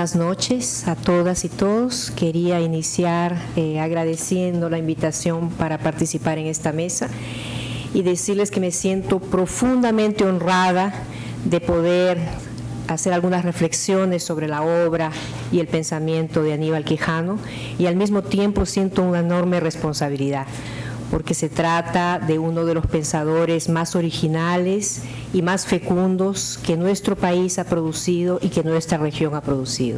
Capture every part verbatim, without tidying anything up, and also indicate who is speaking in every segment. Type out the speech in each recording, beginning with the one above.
Speaker 1: buenas noches a todas y todos. Quería iniciar eh, agradeciendo la invitación para participar en esta mesa y decirles que me siento profundamente honrada de poder hacer algunas reflexiones sobre la obra y el pensamiento de Aníbal Quijano, y al mismo tiempo siento una enorme responsabilidad, porque se trata de uno de los pensadores más originales y más fecundos que nuestro país ha producido y que nuestra región ha producido.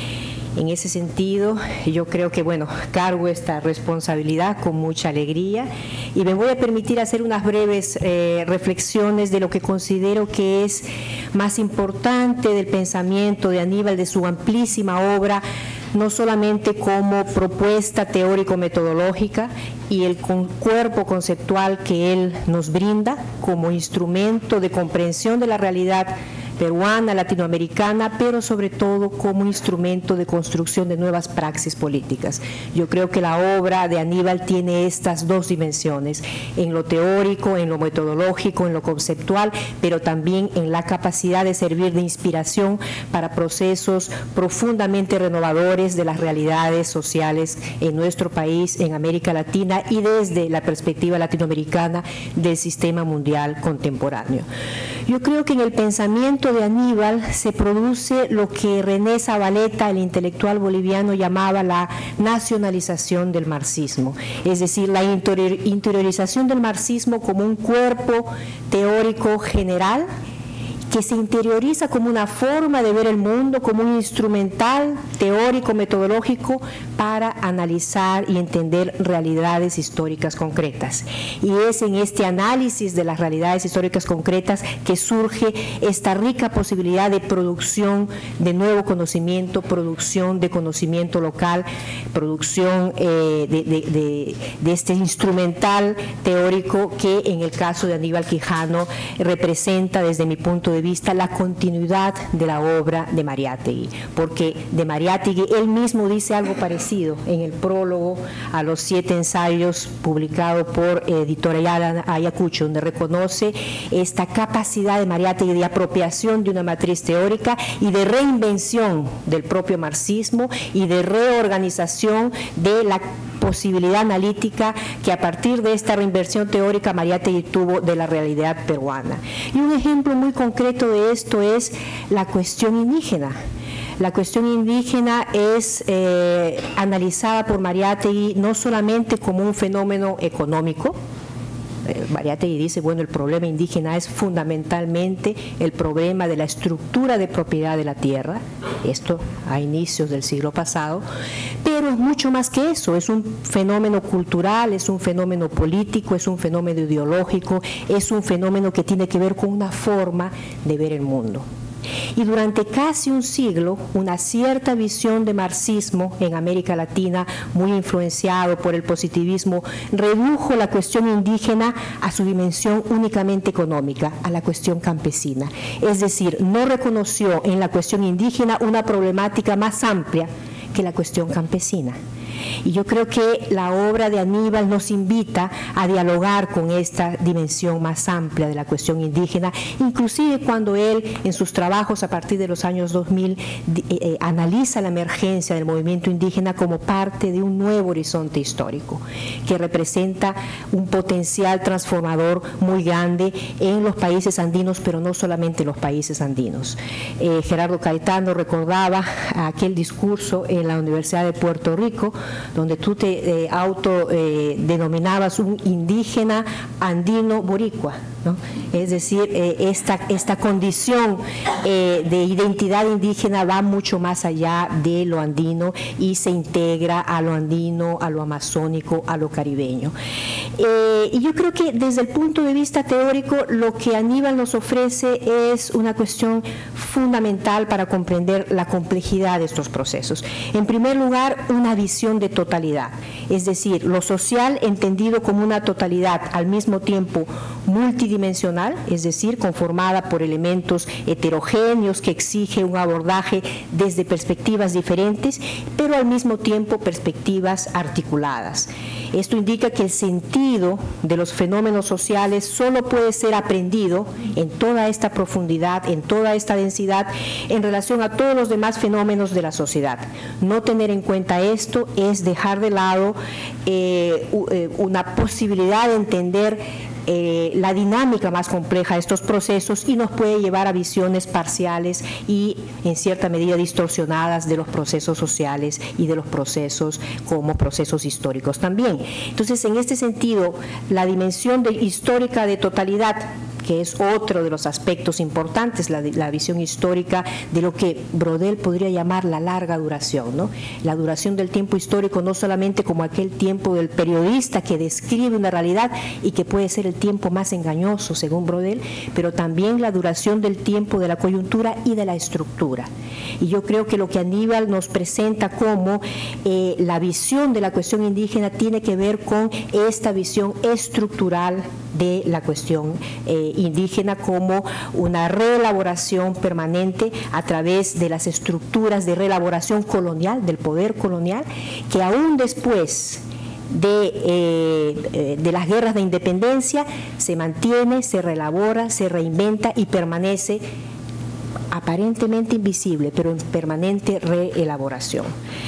Speaker 1: En ese sentido, yo creo que, bueno, cargo esta responsabilidad con mucha alegría y me voy a permitir hacer unas breves eh, reflexiones de lo que considero que es más importante del pensamiento de Aníbal, de su amplísima obra, no solamente como propuesta teórico-metodológica y el con, cuerpo conceptual que él nos brinda como instrumento de comprensión de la realidad peruana, latinoamericana, pero sobre todo como instrumento de construcción de nuevas praxis políticas. Yo creo que la obra de Aníbal tiene estas dos dimensiones, en lo teórico, en lo metodológico, en lo conceptual, pero también en la capacidad de servir de inspiración para procesos profundamente renovadores de las realidades sociales en nuestro país, en América Latina y desde la perspectiva latinoamericana del sistema mundial contemporáneo. Yo creo que en el pensamiento de Aníbal se produce lo que René Zavaleta, el intelectual boliviano, llamaba la nacionalización del marxismo, es decir, la interiorización del marxismo como un cuerpo teórico general que se interioriza como una forma de ver el mundo, como un instrumental teórico, metodológico para analizar y entender realidades históricas concretas. Y es en este análisis de las realidades históricas concretas que surge esta rica posibilidad de producción de nuevo conocimiento, producción de conocimiento local, producción eh, de, de, de, de este instrumental teórico que en el caso de Aníbal Quijano representa desde mi punto de vista la continuidad de la obra de Mariátegui, porque de Mariátegui él mismo dice algo parecido en el prólogo a los siete ensayos publicado por Editorial Ayacucho, donde reconoce esta capacidad de Mariátegui de apropiación de una matriz teórica y de reinvención del propio marxismo y de reorganización de la posibilidad analítica que a partir de esta reinversión teórica Mariátegui tuvo de la realidad peruana. Y un ejemplo muy concreto de esto es la cuestión indígena. La cuestión indígena es eh, analizada por Mariátegui no solamente como un fenómeno económico. Mariátegui dice, bueno, el problema indígena es fundamentalmente el problema de la estructura de propiedad de la tierra, esto a inicios del siglo pasado, pero es mucho más que eso, es un fenómeno cultural, es un fenómeno político, es un fenómeno ideológico, es un fenómeno que tiene que ver con una forma de ver el mundo. Y durante casi un siglo, una cierta visión de marxismo en América Latina, muy influenciado por el positivismo, redujo la cuestión indígena a su dimensión únicamente económica, a la cuestión campesina. Es decir, no reconoció en la cuestión indígena una problemática más amplia que la cuestión campesina. Y yo creo que la obra de Aníbal nos invita a dialogar con esta dimensión más amplia de la cuestión indígena, inclusive cuando él en sus trabajos a partir de los años dos mil eh, eh, analiza la emergencia del movimiento indígena como parte de un nuevo horizonte histórico que representa un potencial transformador muy grande en los países andinos, pero no solamente en los países andinos. Eh, Gerardo Caetano recordaba aquel discurso en la Universidad de Puerto Rico donde tú te eh, autodenominabas eh, un indígena andino boricua, ¿no? Es decir, eh, esta, esta condición eh, de identidad indígena va mucho más allá de lo andino y se integra a lo andino, a lo amazónico, a lo caribeño. Eh, y yo creo que desde el punto de vista teórico lo que Aníbal nos ofrece es una cuestión fundamental para comprender la complejidad de estos procesos. En primer lugar, una visión de totalidad, es decir, lo social entendido como una totalidad al mismo tiempo multidimensional, es decir, conformada por elementos heterogéneos que exige un abordaje desde perspectivas diferentes, pero al mismo tiempo perspectivas articuladas. Esto indica que el sentido de los fenómenos sociales solo puede ser aprendido en toda esta profundidad, en toda esta densidad, en relación a todos los demás fenómenos de la sociedad. No tener en cuenta esto es dejar de lado eh, una posibilidad de entender Eh, la dinámica más compleja de estos procesos y nos puede llevar a visiones parciales y en cierta medida distorsionadas de los procesos sociales y de los procesos como procesos históricos también. Entonces, en este sentido, la dimensión de, histórica de totalidad, que es otro de los aspectos importantes, la, la visión histórica de lo que Brodel podría llamar la larga duración, ¿no? La duración del tiempo histórico no solamente como aquel tiempo del periodista que describe una realidad y que puede ser el tiempo más engañoso según Brodel, pero también la duración del tiempo de la coyuntura y de la estructura. Y yo creo que lo que Aníbal nos presenta como eh, la visión de la cuestión indígena tiene que ver con esta visión estructural de la cuestión eh, indígena como una reelaboración permanente a través de las estructuras de reelaboración colonial, del poder colonial, que aún después de, eh, de las guerras de independencia se mantiene, se reelabora, se reinventa y permanece aparentemente invisible, pero en permanente reelaboración.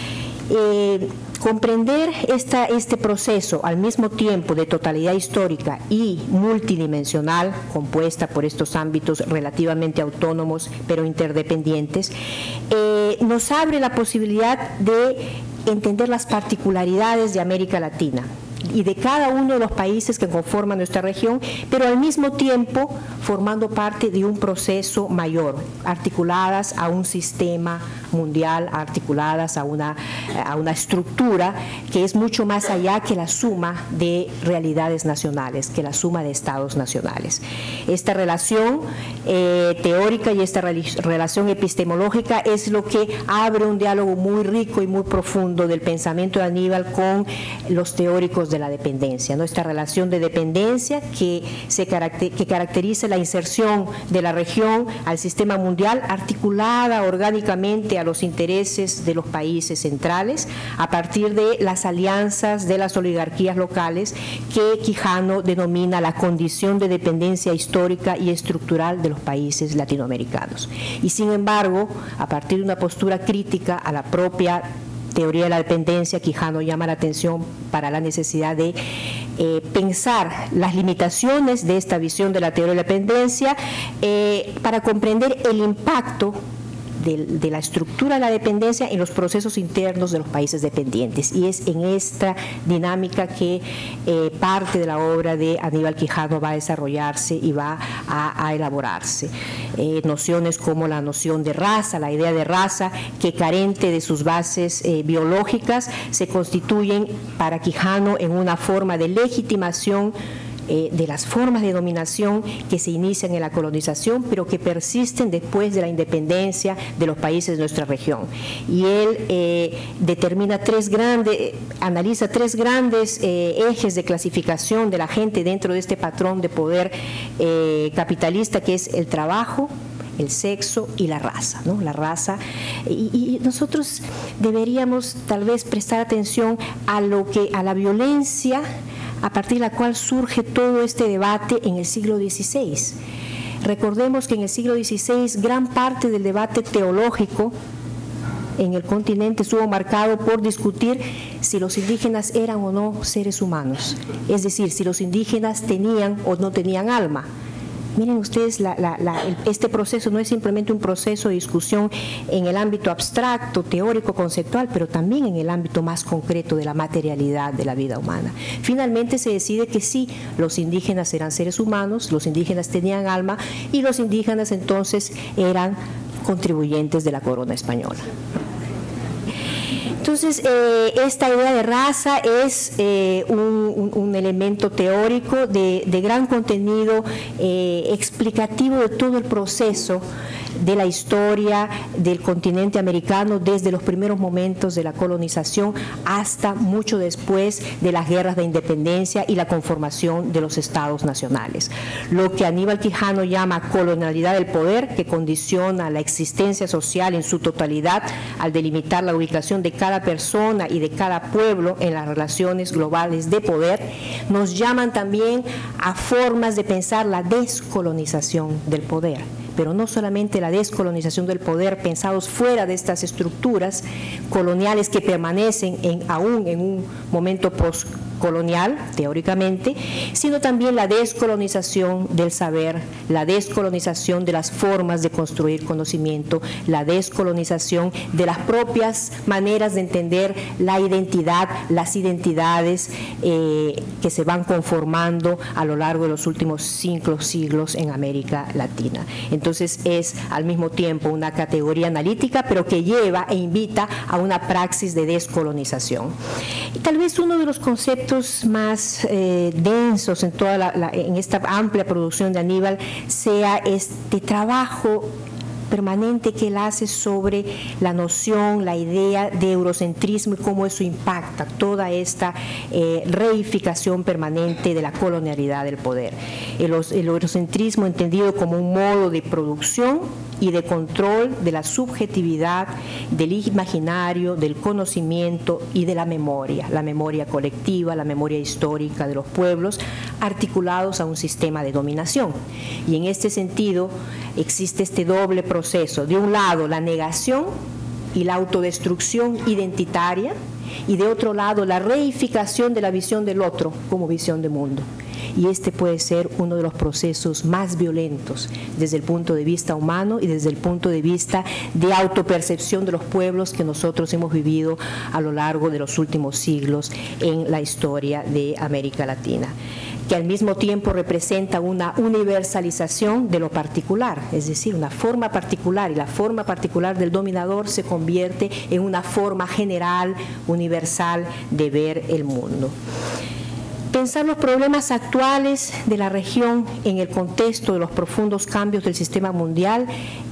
Speaker 1: Eh, comprender esta, este proceso al mismo tiempo de totalidad histórica y multidimensional, compuesta por estos ámbitos relativamente autónomos pero interdependientes, eh, nos abre la posibilidad de entender las particularidades de América Latina y de cada uno de los países que conforman nuestra región, pero al mismo tiempo formando parte de un proceso mayor, articuladas a un sistema mundial, articuladas a una, a una estructura que es mucho más allá que la suma de realidades nacionales, que la suma de estados nacionales. Esta relación eh, teórica y esta relación epistemológica es lo que abre un diálogo muy rico y muy profundo del pensamiento de Aníbal con los teóricos de la dependencia, ¿no? Esta relación de dependencia que, se caracter, que caracteriza la inserción de la región al sistema mundial, articulada orgánicamente a los intereses de los países centrales a partir de las alianzas de las oligarquías locales que Quijano denomina la condición de dependencia histórica y estructural de los países latinoamericanos. Y sin embargo, a partir de una postura crítica a la propia teoría de la dependencia, Quijano llama la atención para la necesidad de eh, pensar las limitaciones de esta visión de la teoría de la dependencia eh, para comprender el impacto de, de la estructura de la dependencia en los procesos internos de los países dependientes. Y es en esta dinámica que eh, parte de la obra de Aníbal Quijano va a desarrollarse y va a, a elaborarse. Eh, nociones como la noción de raza, la idea de raza, que carente de sus bases eh, biológicas, se constituyen para Quijano en una forma de legitimación de las formas de dominación que se inician en la colonización, pero que persisten después de la independencia de los países de nuestra región. Y él eh, determina tres grandes, analiza tres grandes eh, ejes de clasificación de la gente dentro de este patrón de poder eh, capitalista, que es el trabajo, el sexo y la raza, ¿no? La raza. Y, y nosotros deberíamos tal vez prestar atención a lo que, a la violencia a partir de la cual surge todo este debate en el siglo dieciséis. Recordemos que en el siglo dieciséis gran parte del debate teológico en el continente estuvo marcado por discutir si los indígenas eran o no seres humanos, es decir, si los indígenas tenían o no tenían alma. Miren ustedes, la, la, la, este proceso no es simplemente un proceso de discusión en el ámbito abstracto, teórico, conceptual, pero también en el ámbito más concreto de la materialidad de la vida humana. Finalmente se decide que sí, los indígenas eran seres humanos, los indígenas tenían alma y los indígenas entonces eran contribuyentes de la corona española. Entonces, eh, esta idea de raza es eh, un, un, un elemento teórico de, de gran contenido eh, explicativo de todo el proceso de la historia del continente americano desde los primeros momentos de la colonización hasta mucho después de las guerras de independencia y la conformación de los estados nacionales. Lo que Aníbal Quijano llama colonialidad del poder, que condiciona la existencia social en su totalidad al delimitar la ubicación de cada persona y de cada pueblo en las relaciones globales de poder, nos llaman también a formas de pensar la descolonización del poder. Pero no solamente la descolonización del poder pensados fuera de estas estructuras coloniales que permanecen en, aún en un momento postcolonial, teóricamente, sino también la descolonización del saber, la descolonización de las formas de construir conocimiento, la descolonización de las propias maneras de entender la identidad, las identidades eh, que se van conformando a lo largo de los últimos cinco siglos en América Latina. Entonces es al mismo tiempo una categoría analítica, pero que lleva e invita a una praxis de descolonización. Y tal vez uno de los conceptos más eh, densos en, toda la, la, en esta amplia producción de Aníbal sea este trabajo permanente que él hace sobre la noción, la idea de eurocentrismo y cómo eso impacta toda esta eh, reificación permanente de la colonialidad del poder. El, el eurocentrismo entendido como un modo de producción y de control de la subjetividad, del imaginario, del conocimiento y de la memoria, la memoria colectiva, la memoria histórica de los pueblos, articulados a un sistema de dominación. Y en este sentido existe este doble proceso, de un lado la negación y la autodestrucción identitaria, y de otro lado la reificación de la visión del otro como visión de mundo. Y este puede ser uno de los procesos más violentos desde el punto de vista humano y desde el punto de vista de autopercepción de los pueblos que nosotros hemos vivido a lo largo de los últimos siglos en la historia de América Latina, que al mismo tiempo representa una universalización de lo particular, es decir, una forma particular, y la forma particular del dominador se convierte en una forma general, universal de ver el mundo. Pensar los problemas actuales de la región en el contexto de los profundos cambios del sistema mundial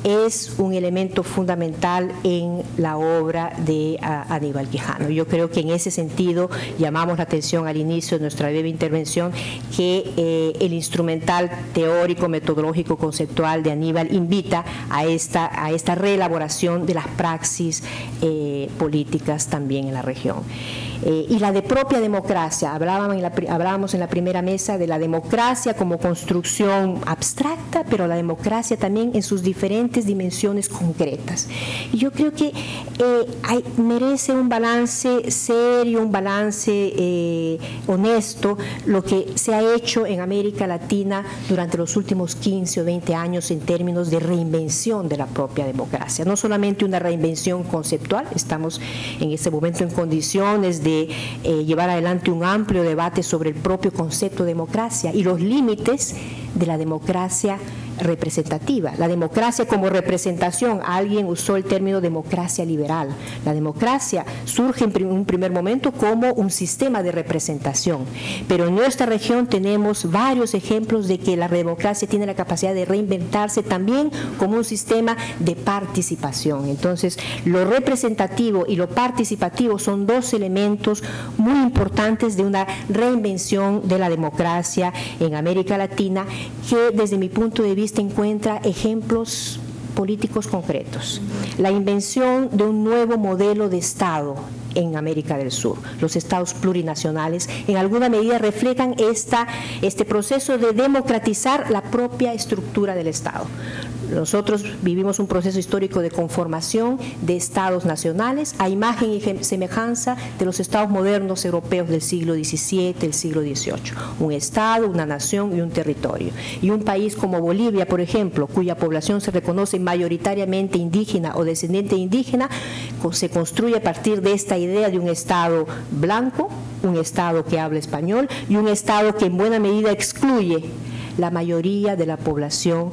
Speaker 1: es un elemento fundamental en la obra de uh, Aníbal Quijano. Yo creo que en ese sentido llamamos la atención al inicio de nuestra breve intervención que eh, el instrumental teórico, metodológico, conceptual de Aníbal invita a esta, a esta reelaboración de las praxis eh, políticas también en la región. Eh, y la de propia democracia, hablábamos en, la, hablábamos en la primera mesa de la democracia como construcción abstracta, pero la democracia también en sus diferentes dimensiones concretas. Y yo creo que eh, hay, merece un balance serio, un balance eh, honesto, lo que se ha hecho en América Latina durante los últimos quince o veinte años en términos de reinvención de la propia democracia. No solamente una reinvención conceptual, estamos en este momento en condiciones de de eh, llevar adelante un amplio debate sobre el propio concepto de democracia y los límites de la democracia representativa. La democracia como representación, alguien usó el término democracia liberal. La democracia surge en un primer momento como un sistema de representación, pero en nuestra región tenemos varios ejemplos de que la democracia tiene la capacidad de reinventarse también como un sistema de participación. Entonces, lo representativo y lo participativo son dos elementos muy importantes de una reinvención de la democracia en América Latina que desde mi punto de vista encuentra ejemplos políticos concretos. La invención de un nuevo modelo de Estado en América del Sur. Los estados plurinacionales en alguna medida reflejan esta, este proceso de democratizar la propia estructura del Estado. Nosotros vivimos un proceso histórico de conformación de estados nacionales a imagen y semejanza de los estados modernos europeos del siglo diecisiete, del siglo dieciocho. Un estado, una nación y un territorio. Y un país como Bolivia, por ejemplo, cuya población se reconoce mayoritariamente indígena o descendiente indígena, se construye a partir de esta idea de un estado blanco, un estado que habla español y un estado que en buena medida excluye la mayoría de la población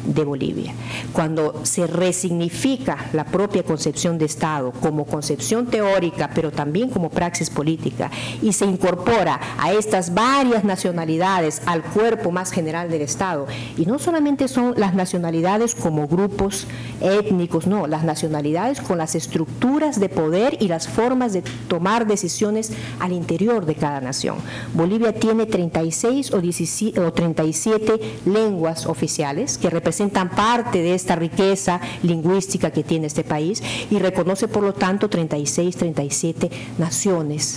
Speaker 1: de Bolivia. Cuando se resignifica la propia concepción de Estado como concepción teórica, pero también como praxis política, y se incorpora a estas varias nacionalidades al cuerpo más general del Estado, y no solamente son las nacionalidades como grupos étnicos, no, las nacionalidades con las estructuras de poder y las formas de tomar decisiones al interior de cada nación. Bolivia tiene treinta y seis o, diecisiete, o treinta y siete lenguas oficiales que representan parte de esta riqueza lingüística que tiene este país, y reconoce por lo tanto treinta y seis, treinta y siete naciones,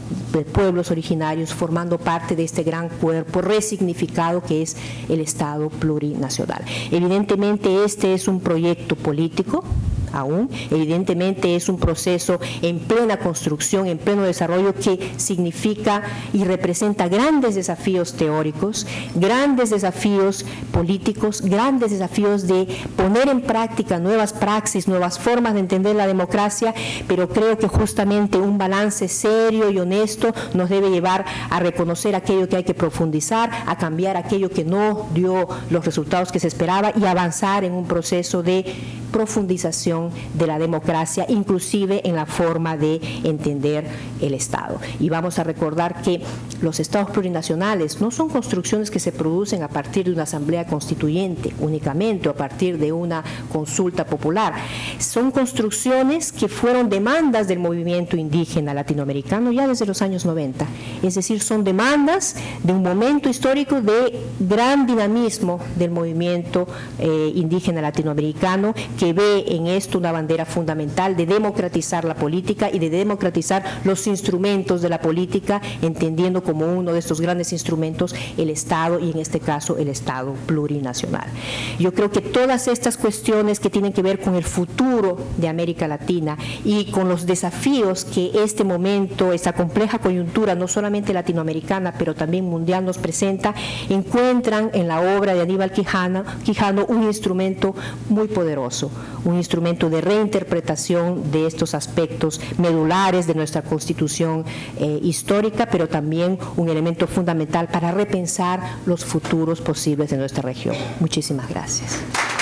Speaker 1: pueblos originarios formando parte de este gran cuerpo resignificado que es el Estado plurinacional. Evidentemente este es un proyecto político aún, evidentemente es un proceso en plena construcción, en pleno desarrollo, que significa y representa grandes desafíos teóricos, grandes desafíos políticos, grandes desafíos de poner en práctica nuevas praxis, nuevas formas de entender la democracia, pero creo que justamente un balance serio y honesto nos debe llevar a reconocer aquello que hay que profundizar, a cambiar aquello que no dio los resultados que se esperaba y avanzar en un proceso de profundización de la democracia, inclusive en la forma de entender el Estado. Y vamos a recordar que los Estados plurinacionales no son construcciones que se producen a partir de una asamblea constituyente únicamente o a partir de una consulta popular. Son construcciones que fueron demandas del movimiento indígena latinoamericano ya desde los años noventa. Es decir, son demandas de un momento histórico de gran dinamismo del movimiento eh, indígena latinoamericano, que ve en esto una bandera fundamental de democratizar la política y de democratizar los instrumentos de la política, entendiendo como uno de estos grandes instrumentos el Estado, y en este caso el Estado plurinacional. Yo creo que todas estas cuestiones que tienen que ver con el futuro de América Latina y con los desafíos que este momento, esta compleja coyuntura, no solamente latinoamericana, pero también mundial, nos presenta, encuentran en la obra de Aníbal Quijano, Quijano un instrumento muy poderoso, un instrumento de reinterpretación de estos aspectos medulares de nuestra Constitución eh, histórica, pero también un elemento fundamental para repensar los futuros posibles de nuestra región. Muchísimas gracias.